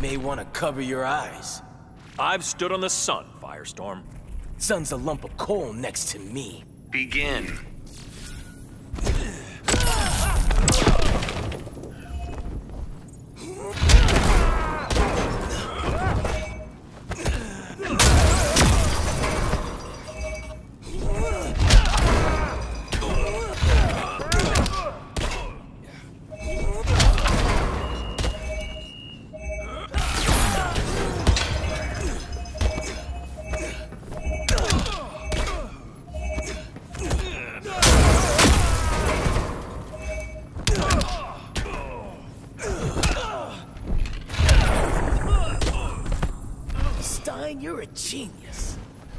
May want to cover your eyes. I've stood on the sun, Firestorm. Sun's a lump of coal next to me. Begin. You're a genius.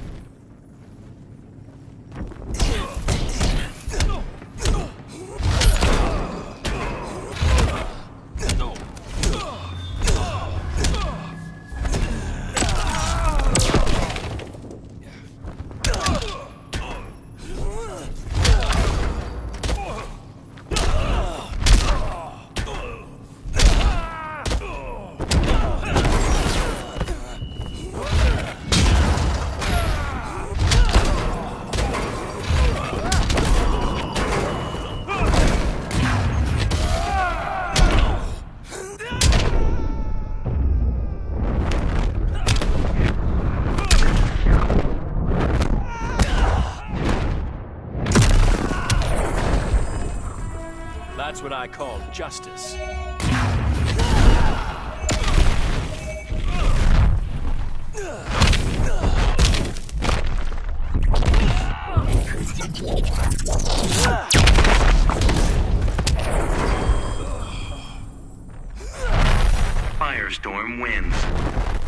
That's what I call justice. Firestorm wins.